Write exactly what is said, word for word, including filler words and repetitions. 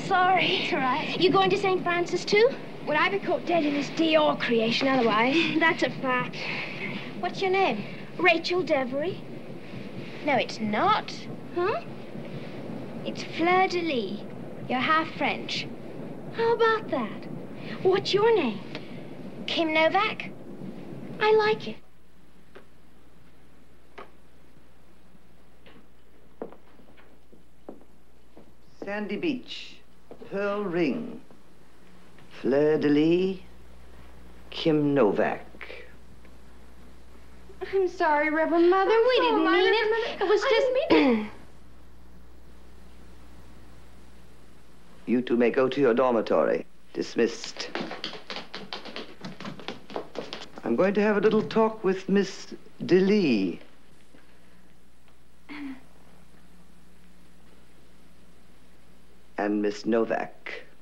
sorry. It's all right. You going to Saint Francis, too? Would I be caught dead in this Dior creation otherwise? That's a fact. What's your name? Rachel Devery. No, it's not. Huh? It's Fleur de Lis. You're half French. How about that? What's your name? Kim Novak. I like it. Sandy Beach, Pearl Ring, Fleur de Lis, Kim Novak. I'm sorry, Reverend Mother. I'm we sorry, didn't mean it. Reverend It was I just... didn't mean You two may go to your dormitory. Dismissed. I'm going to have a little talk with Miss de Lis. And Miss Novak.